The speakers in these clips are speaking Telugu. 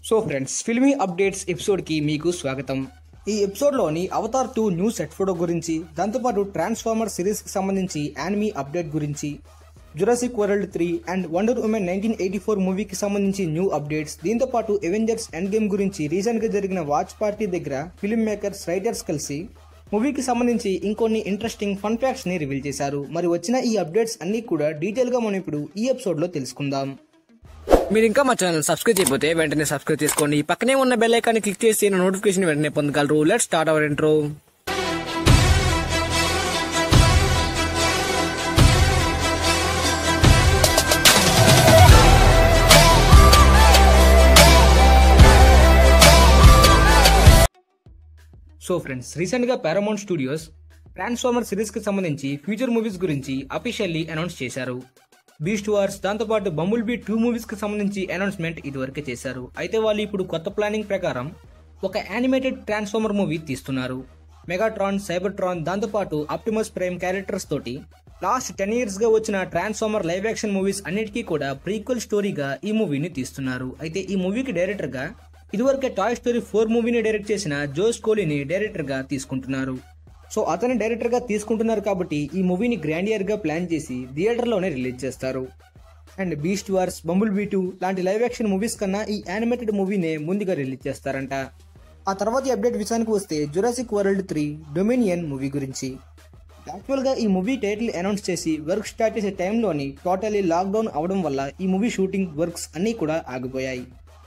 సో ఫ్రెండ్స్, ఫిల్మీ అప్డేట్స్ ఎపిసోడ్కి మీకు స్వాగతం. ఈ ఎపిసోడ్లోని అవతార్ 2 న్యూ సెట్ ఫోటో గురించి, దాంతోపాటు ట్రాన్స్ఫార్మర్ సిరీస్కి సంబంధించి యానిమీ అప్డేట్ గురించి, Jurassic World 3 and Wonder Woman 1984 మూవీకి సంబంధించి న్యూ అప్డేట్స్, దీంతోపాటు అవెంజర్స్ ఎండ్ గేమ్ గురించి రీసెంట్గా జరిగిన వాచ్ పార్టీ దగ్గర ఫిల్మ్ మేకర్స్, రైటర్స్ కలిసి మూవీకి సంబంధించి ఇంకొన్ని ఇంట్రెస్టింగ్ ఫన్ ఫ్యాక్ట్స్ ని రివీల్ చేశారు. మరి వచ్చిన ఈ అప్డేట్స్ అన్ని కూడా డీటెయిల్ గా మనం ఇప్పుడు ఈ ఎపిసోడ్ లో తెలుసుకుందాం. మీరు ఇంకా మా ఛానల్ సబ్స్క్రైబ్ చేయకపోతే వెంటనే సబ్స్క్రైబ్ చేసుకోండి. పక్కనే ఉన్న బెల్ ఐకాన్ క్లిక్ చేసి నోటిఫికేషన్ వెంటనే పొందగలరు. Let's start our intro. So friends, recent గా పారామౌంట్ స్టూడియోస్ ట్రాన్స్ఫార్మర్ సిరీస్ కి సంబంధించి ఫ్యూచర్ మూవీస్ గురించి అఫీషియల్లీ అనౌన్స్ చేశారు. బీస్ట్ వార్స్, దాంతోపాటు బంబుల్ బీ 2 మూవీస్ కి సంబంధించి అనౌన్స్మెంట్ ఇదివరకే చేశారు. అయితే వాళ్ళు ఇప్పుడు కొత్త ప్లానింగ్ ప్రకారం ఒక యానిమేటెడ్ ట్రాన్స్ఫార్మర్ మూవీ తీస్తున్నారు. మెగాట్రాన్, సైబర్ట్రాన్, దాంతోపాటు ఆప్టిమస్ ప్రైమ్ క్యారెక్టర్స్ తోటి లాస్ట్ 10 years గా వచ్చిన ట్రాన్స్ఫార్మర్ లైవ్ యాక్షన్ మూవీస్ అన్నిటికీ కూడా ప్రీక్వెల్ స్టోరీగా ఈ మూవీని తీస్తున్నారు. అయితే ఈ మూవీకి డైరెక్టర్ గా ఇదివరకే టాయ్ స్టోరీ 4 మూవీని డైరెక్ట్ చేసిన జోస్ కోలీని డైరెక్టర్ గా తీసుకుంటున్నారు. సో అతని డైరెక్టర్ గా తీసుకుంటున్నారు కాబట్టి ఈ మూవీని గ్రాండియర్ గా ప్లాన్ చేసి థియేటర్ లోనే రిలీజ్ చేస్తారు. And Beast Wars, Bumblebee 2 లాంటి లైవ్ యాక్షన్ మూవీస్ కన్నా ఈ యానిమేటెడ్ మూవీనే ముందుగా రిలీజ్ చేస్తారంట. ఆ తర్వాత అప్డేట్ విషయానికి వస్తే జురాసిక్ వరల్డ్ 3 డొమినియన్ మూవీ గురించి. యాక్చువల్ గా ఈ మూవీ టైటిల్ అనౌన్స్ చేసి వర్క్ స్టార్ట్ చేసే టైంలోని టోటలీ లాక్డౌన్ అవడం వల్ల ఈ మూవీ షూటింగ్ వర్క్స్ అన్ని కూడా ఆగిపోయాయి.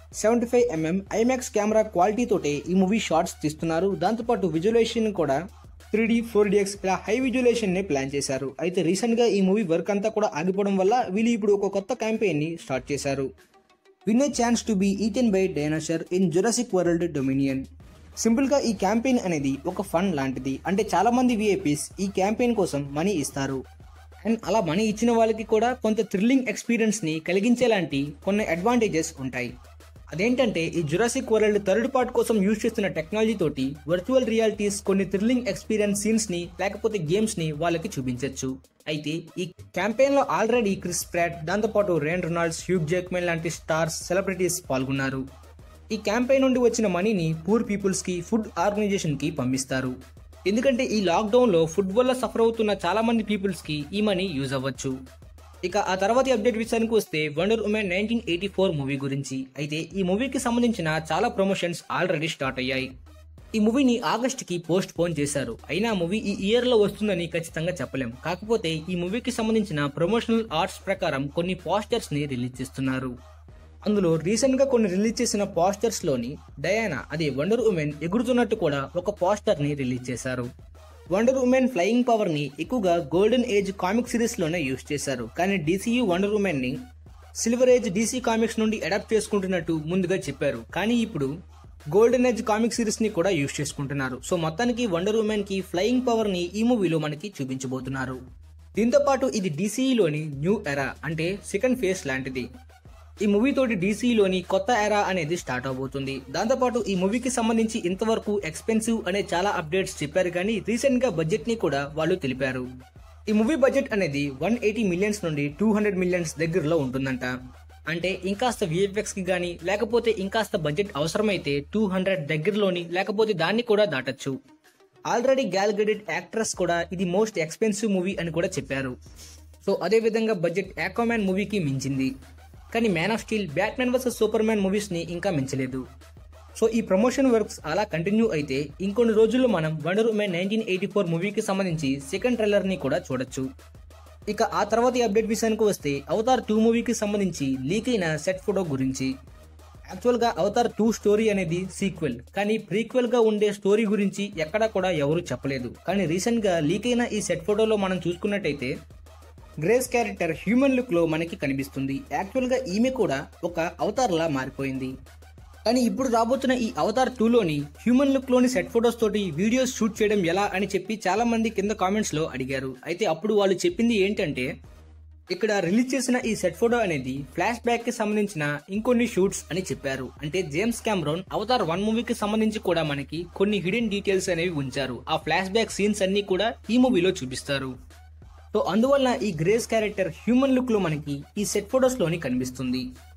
75mm ఐమాక్స్ కెమెరా క్వాలిటీ తోటే ఈ మూవీ షార్ట్స్ తీస్తున్నారు. దాంతోపాటు విజువలైజేషన్ కూడా 3D, 4DX ఇలా హై విజువలైజేషన్ ని ప్లాన్ చేశారు. అయితే రీసెంట్ గా ఈ మూవీ వర్క్ అంతా కూడా ఆగిపోవడం వల్ల వీళ్ళు ఇప్పుడు ఒక కొత్త క్యాంపెయిన్ ని స్టార్ట్ చేశారు. Win a chance to be eaten by dinosaur in Jurassic World Dominion. Simple గా ఈ క్యాంపెయిన్ అనేది ఒక ఫన్ లాంటిది. అంటే చాలా మంది విఐపీస్ ఈ క్యాంపెయిన్ కోసం మనీ ఇస్తారు. అండ్ అలా మనీ ఇచ్చిన వాళ్ళకి కూడా కొంత థ్రిల్లింగ్ ఎక్స్పీరియన్స్ ని కలిగించేలాంటి కొన్ని అడ్వాంటేజెస్ ఉంటాయి. అదేంటంటే ఈ జురాసిక్ వరల్డ్ థర్డ్ పార్ట్ కోసం యూజ్ చేస్తున్న టెక్నాలజీ తోటి వర్చువల్ రియాలిటీస్ కొన్ని థ్రిల్లింగ్ ఎక్స్పీరియన్స్ సీన్స్ ని లేకపోతే గేమ్స్ ని వాళ్ళకి చూపించవచ్చు. అయితే ఈ క్యాంపెయిన్ లో ఆల్రెడీ క్రిస్ ప్రాట్, దాంతోపాటు రేన్ రొనాల్డ్స్, హ్యూగ్ జాక్మెన్ లాంటి స్టార్స్, సెలబ్రిటీస్ పాల్గొన్నారు. ఈ క్యాంపెయిన్ నుండి వచ్చిన మనీని పూర్ పీపుల్స్ కి, ఫుడ్ ఆర్గనైజేషన్ కి పంపిస్తారు. ఎందుకంటే ఈ లాక్డౌన్ లో ఫుడ్ వల్ల సఫర్ అవుతున్న చాలా మంది పీపుల్స్ కి ఈ మనీ యూజ్ అవ్వచ్చు. ఇక ఆ తర్వాత అప్డేట్ విషయానికి వస్తే వండర్ ఉమెన్ 1984 మూవీ గురించి. అయితే ఈ మూవీకి సంబంధించిన చాలా ప్రమోషన్స్ ఆల్రెడీ స్టార్ట్ అయ్యాయి. ఈ మూవీని ఆగస్ట్కి పోస్ట్ పోన్ చేశారు. అయినా మూవీ ఈ ఇయర్ లో వస్తుందని ఖచ్చితంగా చెప్పలేం. కాకపోతే ఈ మూవీకి సంబంధించిన ప్రమోషనల్ ఆర్ట్స్ ప్రకారం కొన్ని పోస్టర్స్ ని రిలీజ్ చేస్తున్నారు. అందులో రీసెంట్ గా కొన్ని రిలీజ్ చేసిన పోస్టర్స్ లోని డయానా, అదే వండర్ ఉమెన్ ఎగురుతున్నట్టు కూడా ఒక పోస్టర్ ని రిలీజ్ చేశారు. వండర్ ఉమెన్ ఫ్లయింగ్ పవర్ ని ఎక్కువగా గోల్డెన్ ఏజ్ కామిక్ సిరీస్ లోనే యూజ్ చేశారు. కానీ డీసీయూ వండర్ ఉమెన్ ని సిల్వర్ ఏజ్ డీసీ కామిక్స్ నుండి అడాప్ట్ చేసుకుంటున్నట్టు ముందుగా చెప్పారు. కానీ ఇప్పుడు గోల్డెన్ ఏజ్ కామిక్ సిరీస్ ని కూడా యూజ్ చేసుకుంటున్నారు. సో మొత్తానికి వండర్ ఉమెన్ కి ఫ్లయింగ్ పవర్ ని ఈ మూవీలో మనకి చూపించబోతున్నారు. దీంతో పాటు ఇది డీసీలోని న్యూ ఎరా, అంటే సెకండ్ ఫేజ్ లాంటిది. ఈ మూవీ తోటి డీసీలోని కొత్త ఎరా అనేది స్టార్ట్ అవబోతుంది. దాంతోపాటు ఈ మూవీకి సంబంధించి ఇంతవరకు ఎక్స్పెన్సివ్ అనే చాలా అప్డేట్స్ చెప్పారు, కానీ రీసెంట్ గా బడ్జెట్ ని కూడా వాళ్ళు తెలిపారు. ఈ మూవీ బడ్జెట్ అనేది 180 million నుండి 200 million దగ్గరలో ఉంటుందంట. అంటే ఇంకాస్త విఎఫ్ఎక్స్ కి గానీ లేకపోతే ఇంకాస్త బడ్జెట్ అవసరమైతే 200 దగ్గరలోని లేకపోతే దాన్ని కూడా దాటచ్చు. ఆల్రెడీ గ్యాల్ గెడెట్ యాక్ట్రెస్ కూడా ఇది మోస్ట్ ఎక్స్పెన్సివ్ మూవీ అని కూడా చెప్పారు. సో అదే విధంగా బడ్జెట్ ఆక్వామ్యాన్ మూవీకి మించింది. కానీ Man of Steel, Batman versus Superman movies ని ఇంకా మించలేదు. సో ఈ ప్రమోషన్ వర్క్స్ అలా కంటిన్యూ అయితే ఇంకొన్ని రోజుల్లో మనం వండర్ ఉమెన్ 1984 మూవీకి సంబంధించి సెకండ్ ట్రైలర్ ని కూడా చూడొచ్చు. ఇక ఆ తర్వాత ఈ అప్డేట్ విషయానికి వస్తే అవతార్ 2 మూవీకి సంబంధించి లీక్ అయిన సెట్ ఫోటో గురించి. యాక్చువల్ గా అవతార్ 2 స్టోరీ అనేది సీక్వెల్, కానీ ప్రీక్వెల్ గా ఉండే స్టోరీ గురించి ఎక్కడా కూడా ఎవరు చెప్పలేదు. కానీ రీసెంట్ గా లీక్ అయిన ఈ సెట్ ఫోటోలో మనం చూసుకున్నట్టయితే గ్రేస్ క్యారెక్టర్ హ్యూమన్ లుక్ లో మనకి కనిపిస్తుంది. యాక్చువల్ గా ఈమె కూడా ఒక అవతార్ లా మారిపోయింది. కానీ ఇప్పుడు రాబోతున్న ఈ అవతార్ 2లోని హ్యూమన్ లుక్ లోని సెట్ ఫోటోస్ తోటి వీడియోస్ షూట్ చేయడం ఎలా అని చెప్పి చాలా మంది కింద కామెంట్స్ లో అడిగారు. అయితే అప్పుడు వాళ్ళు చెప్పింది ఏంటంటే, ఇక్కడ రిలీజ్ చేసిన ఈ సెట్ ఫోటో అనేది ఫ్లాష్ బ్యాక్ కి సంబంధించిన ఇంకొన్ని షూట్స్ అని చెప్పారు. అంటే జేమ్స్ కెమెరాన్ అవతార్ 1 మూవీకి సంబంధించి కూడా మనకి కొన్ని హిడెన్ డీటెయిల్స్ అనేవి ఉంచారు. ఆ ఫ్లాష్ బ్యాక్ సీన్స్ అన్ని కూడా ఈ మూవీలో చూపిస్తారు. సో అందువల్ల ఈ గ్రేస్ క్యారెక్టర్ హ్యూమన్ లుక్ లో మనకి ఈ సెట్ ఫోటోస్ లోని కనిపిస్తుంది.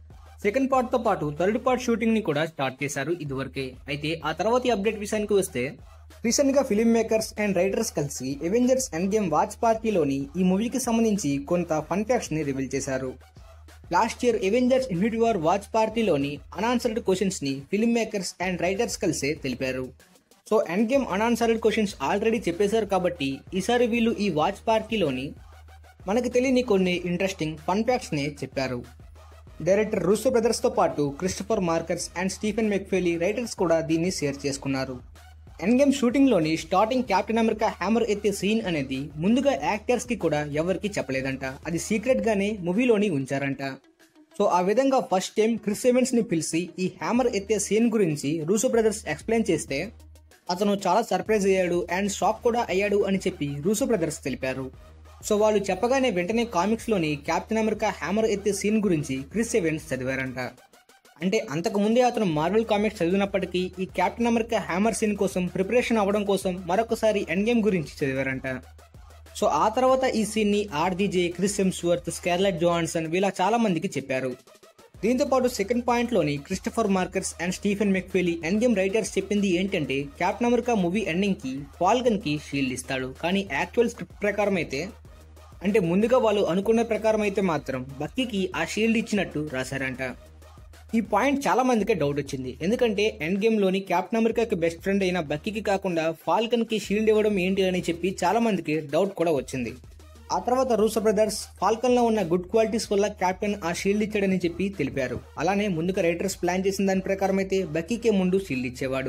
సెకండ్ పార్ట్ తో పాటు థర్డ్ పార్ట్ షూటింగ్ ని కూడా స్టార్ట్ చేశారు ఇదివరకే. అయితే ఆ తర్వాతి అప్డేట్ విషయానికి వస్తే రీసెంట్ గా ఫిల్మ్ మేకర్స్ అండ్ రైటర్స్ కలిసి అవెంజర్స్ ఎండ్ గేమ్ వాచ్ పార్టీలోని ఈ మూవీకి సంబంధించి కొంత ఫన్ ఫ్యాక్ట్స్ ని రివీల్ చేశారు. Last year Avengers Infinity War watch పార్టీలోని అన్ఆన్సర్డ్ క్వశ్చన్స్ ని ఫిల్మ్ మేకర్స్ అండ్ రైటర్స్ కలిసే తెలిపారు. So Endgame unanswered questions already చెప్పేశారు కాబట్టి ఈసారి వీళ్ళు ఈ వాచ్ పార్టీలోని మనకు తెలియని కొన్ని ఇంట్రెస్టింగ్ ఫన్ ఫ్యాక్ట్స్ ని చెప్పారు. డైరెక్టర్ రూసో బ్రదర్స్ తో పాటు Christopher Markus and Stephen McFeely writers కూడా దీన్ని షేర్ చేసుకున్నారు. ఎండ్ గేమ్ షూటింగ్ లోని స్టార్టింగ్ కెప్టెన్ అమెరికా హ్యామర్ ఎత్తే సీన్ అనేది ముందుగా యాక్టర్స్ కి కూడా ఎవరికి చెప్పలేదంట. అది సీక్రెట్ గానే మూవీలోని ఉంచారంట. సో ఆ విధంగా ఫస్ట్ టైం క్రిస్ ఎవెన్స్ ని పిలిచి ఈ హ్యామర్ ఎత్తే సీన్ గురించి రూసో బ్రదర్స్ ఎక్స్ప్లెయిన్ చేస్తే అతను చాలా సర్ప్రైజ్ అయ్యాడు అండ్ షాక్ కూడా అయ్యాడు అని చెప్పి రూసో బ్రదర్స్ తెలిపారు. సో వాళ్ళు చెప్పగానే వెంటనే కామిక్స్ లోని కెప్టెన్ అమెరికా హ్యామర్ ఎత్తే సీన్ గురించి క్రిస్ ఎవెన్స్ చదివారంట. అంటే అంతకు ముందే అతను మార్వెల్ కామిక్స్ చదివినప్పటికీ ఈ కెప్టెన్ అమెరికా హ్యామర్ సీన్ కోసం ప్రిపరేషన్ అవ్వడం కోసం మరొకసారి ఎండ్ గేమ్ గురించి చదివారంట. సో ఆ తర్వాత ఈ సీన్ ని RDJ, Chris Hemsworth, Scarlett Johansson వీళ్ళ చాలా మందికి చెప్పారు. దీంతో పాటు సెకండ్ పాయింట్ లోని Christopher Markus and Stephen McFeely Endgame writers చెప్పింది ఏంటంటే కెప్టెన్ అమెరికా మూవీ ఎండింగ్ కి ఫాల్కన్ కి షీల్డ్ ఇస్తాడు. కానీ యాక్చువల్ స్క్రిప్ట్ ప్రకారం అయితే అంటే ముందుగా వాళ్ళు అనుకున్న ప్రకారం అయితే మాత్రం బక్కీకి ఆ షీల్డ్ ఇచ్చినట్టు రాశారంట. ఈ పాయింట్ చాలా మందికి డౌట్ వచ్చింది. ఎందుకంటే ఎండ్ గేమ్ లోని కెప్టెన్ అమెరికాకి బెస్ట్ ఫ్రెండ్ అయిన బక్కీకి కాకుండా ఫాల్కన్ కి షీల్డ్ ఇవ్వడం ఏంటి అని చెప్పి చాలా మందికి డౌట్ కూడా వచ్చింది. ఆ తర్వాత రూసో బ్రదర్స్ ఫాల్కన్ లో ఉన్న గుడ్ క్వాలిటీస్ వల్ల కెప్టెన్ ఆ షీల్డ్ ఇచ్చాడని చెప్పి తెలిపారు. అలానే ముందుగా రైటర్స్ ప్లాన్ చేసిన దాని ప్రకారం అయితే బక్కీకే ముందు షీల్డ్ ఇచ్చేవాడు.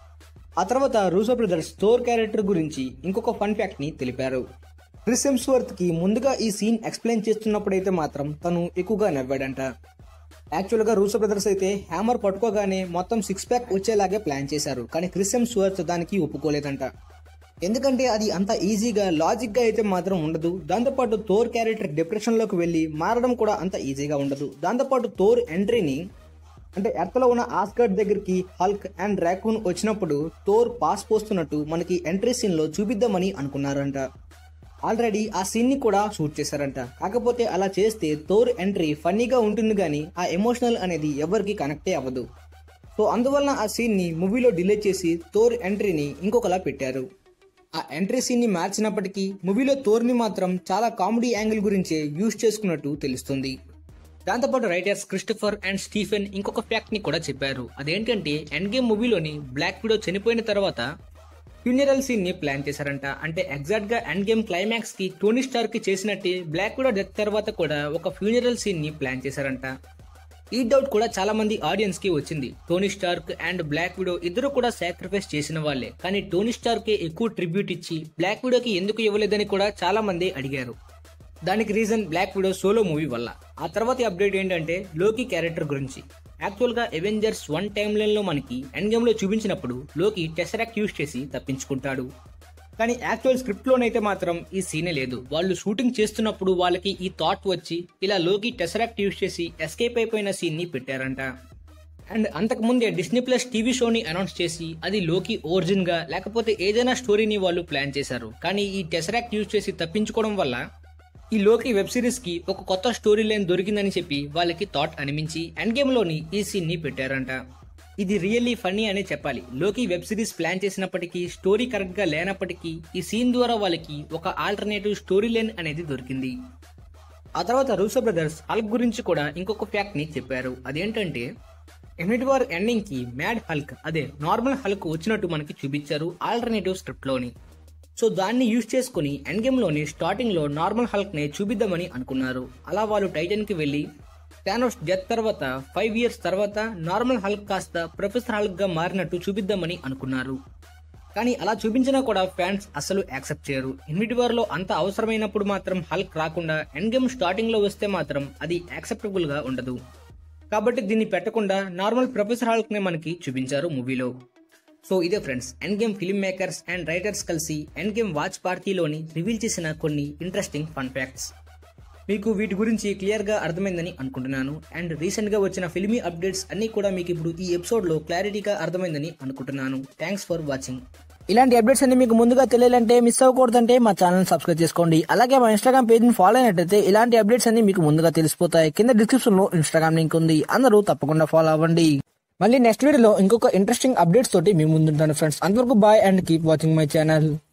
ఆ తర్వాత రూసో బ్రదర్స్ థోర్ క్యారెక్టర్ గురించి ఇంకొక ఫన్ ఫ్యాక్ట్ ని తెలిపారు. క్రిస్ హెమ్స్వర్త్ కి ముందుగా ఈ సీన్ ఎక్స్ప్లెయిన్ చేస్తున్నప్పుడైతే మాత్రం తను ఎక్కువగా నవ్వాడంట. యాక్చువల్ గా రూసో బ్రదర్స్ అయితే హ్యామర్ పట్టుకోగానే మొత్తం 6 ప్యాక్ వచ్చేలాగే ప్లాన్ చేశారు. కానీ క్రిస్ హెమ్స్వర్త్ దానికి ఒప్పుకోలేదంట. ఎందుకంటే అది అంత ఈజీగా లాజిక్ గా అయితే మాత్రం ఉండదు. దాంతోపాటు థోర్ క్యారెక్టర్ డిప్రెషన్ లోకి వెళ్లి మారడం కూడా అంత ఈజీగా ఉండదు. దాంతోపాటు థోర్ ఎంట్రీని అంటే ఎర్త్ లో ఉన్న ఆస్గర్డ్ దగ్గరికి హల్క్ అండ్ రాకూన్ వచ్చినప్పుడు థోర్ పాస్ పోస్తున్నట్టు మనకి ఎంట్రీ సీన్ లో చూపిద్దామని అనుకున్నారంట. ఆల్రెడీ ఆ సీన్ ని కూడా షూట్ చేశారంట. కాకపోతే అలా చేస్తే థోర్ ఎంట్రీ ఫన్నీగా ఉంటుంది కానీ ఆ ఎమోషనల్ అనేది ఎవరికి కనెక్టే అవ్వదు. సో అందువలన ఆ సీన్ ని మూవీలో డిలే చేసి థోర్ ఎంట్రీని ఇంకొకలా పెట్టారు. ఆ ఎంట్రీ సీన్ ని మార్చినప్పటికీ మూవీలో థోర్ ని మాత్రం చాలా కామెడీ యాంగిల్ గురించే యూజ్ చేసుకున్నట్టు తెలుస్తుంది. దాంతోపాటు రైటర్స్ క్రిస్టోఫర్ అండ్ స్టీఫెన్ ఇంకొక ఫ్యాక్ట్ ని కూడా చెప్పారు. అదేంటంటే ఎండ్ గేమ్ మూవీలోని బ్లాక్ విడో చనిపోయిన తర్వాత ఫ్యూనరల్ సీన్ ని ప్లాన్ చేశారంట. అంటే ఎగ్జాక్ట్ గా ఎండ్ గేమ్ క్లైమాక్స్ కి టోనీ స్టార్క్ కి చేసినట్టే బ్లాక్ విడో డెత్ తర్వాత కూడా ఒక ఫ్యూనరల్ సీన్ ని ప్లాన్ చేశారంట. ఈ డౌట్ కూడా చాలా మంది ఆడియన్స్ కి వచ్చింది. Tony Stark and black widow ఇద్దరు కూడా సాక్రిఫైస్ చేసిన వాళ్లే, కానీ టోనీ స్టార్క్ కే ఎక్కువ ట్రిబ్యూట్ ఇచ్చి బ్లాక్ విడోకి ఎందుకు ఇవ్వలేదని కూడా చాలా మంది అడిగారు. దానికి reason black widow solo movie వల్ల. ఆ తర్వాత అప్డేట్ ఏంటంటే లోకి క్యారెక్టర్ గురించి. యాక్చువల్ గా అవెంజర్స్ 1 టైమ్ లైన్ లో మనకి ఎండ్ గేమ్ లో చూపించినప్పుడు లోకి టెసరాక్ట్ యూజ్ చేసి తప్పించుకుంటాడు. కానీ యాక్చువల్ స్క్రిప్ట్ లోనైతే మాత్రం ఈ సీనే లేదు. వాళ్ళు షూటింగ్ చేస్తున్నప్పుడు వాళ్ళకి ఈ థాట్ వచ్చి ఇలా లోకి టెసరాక్ట్ యూజ్ చేసి ఎస్కేప్ అయిపోయిన సీన్ ని పెట్టారంట. అండ్ అంతకు ముందే డిస్నీ ప్లస్ టీవీ షోని అనౌన్స్ చేసి అది లోకి ఒరిజిన్ గా లేకపోతే ఏదైనా స్టోరీని వాళ్ళు ప్లాన్ చేశారు. కానీ ఈ టెసరాక్ట్ యూజ్ చేసి తప్పించుకోవడం వల్ల ఈ లోకి వెబ్ సిరీస్ కి ఒక కొత్త స్టోరీ లైన్ దొరికిందని చెప్పి వాళ్ళకి థాట్ అనిపించి ఎండ్ గేమ్ లోని ఈ సీన్ ని పెట్టారంట. ఇది రియల్లీ ఫన్నీ అనే చెప్పాలి. లోకి వెబ్ సిరీస్ ప్లాన్ చేసినప్పటికీ స్టోరీ కరెక్ట్ గా లేనప్పటికీ ఈ సీన్ ద్వారా వాళ్ళకి ఒక ఆల్టర్నేటివ్ స్టోరీ లైన్ అనేది దొరికింది. ఆ తర్వాత రూసో బ్రదర్స్ హల్క్ గురించి కూడా ఇంకొక ఫ్యాక్ట్ ని చెప్పారు. అదేంటంటే ఇన్ఫినిటీ వార్ ఎండింగ్ కి మ్యాడ్ హల్క్ అదే నార్మల్ హల్క్ వచ్చినట్టు మనకి చూపించారు ఆల్టర్నేటివ్ స్క్రిప్ట్ లోని. సో దాన్ని యూజ్ చేసుకుని ఎండ్ గేమ్ లోని స్టార్టింగ్ లో నార్మల్ హల్క్ ని చూపిద్దామని అనుకున్నారు. అలా వాళ్ళు టైటన్ కి వెళ్లి థానోస్ డెత్ తర్వాత 5 years తర్వాత నార్మల్ హల్క్ కాస్త ప్రొఫెసర్ హల్క్ గా మారినట్టు చూపిద్దామని అనుకున్నారు. కానీ అలా చూపించినా కూడా ఫ్యాన్స్ అసలు యాక్సెప్ట్ చేయరు. ఇన్ఫినిటీ వార్ లో అంత అవసరమైనప్పుడు మాత్రం హల్క్ రాకుండా ఎండ్ గేమ్ స్టార్టింగ్ లో వస్తే మాత్రం అది యాక్సెప్టబుల్ గా ఉండదు. కాబట్టి దీన్ని పెట్టకుండా నార్మల్ ప్రొఫెసర్ హల్క్ ని మనకి చూపించారు మూవీలో. సో ఇదే friends end game film makers and writers కలిసి ఎండ్ గేమ్ వాచ్ పార్టీలోని రివీల్ చేసిన కొన్ని ఇంట్రెస్టింగ్ ఫన్ ఫ్యాక్ట్స్. మీకు వీటి గురించి క్లియర్ గా అర్థమైందని అనుకుంటున్నాను. అండ్ రీసెంట్ గా వచ్చిన ఫిల్మీ అప్డేట్స్ అన్ని కూడా మీకు ఇప్పుడు ఈ ఎపిసోడ్ లో క్లారిటీగా అర్థమైందని అనుకుంటున్నాను. Thanks for watching. ఇలాంటి అప్డేట్స్ అన్ని మీకు ముందుగా తెలియాలంటే మిస్ అవ్వకూడదంటే మా ఛానల్ సబ్స్క్రైబ్ చేసుకోండి. అలాగే మా ఇన్స్టాగ్రామ్ పేజ్ ని ఫాలో అయినట్టయితే ఇలాంటి అప్డేట్స్ అన్ని మీకు ముందుగా తెలిసిపోతాయి. కింద డిస్క్రిప్షన్ లో ఇన్స్టాగ్రామ్ లింక్ ఉంది, అందరూ తప్పకుండా ఫాలో అవ్వండి. మళ్ళీ నెక్స్ట్ వీడియోలో ఇంకొక ఇంట్రెస్టింగ్ అప్డేట్స్ తోటి మీ ముందుంటాను ఫ్రెండ్స్. అంతవరకు bye and keep watching my channel.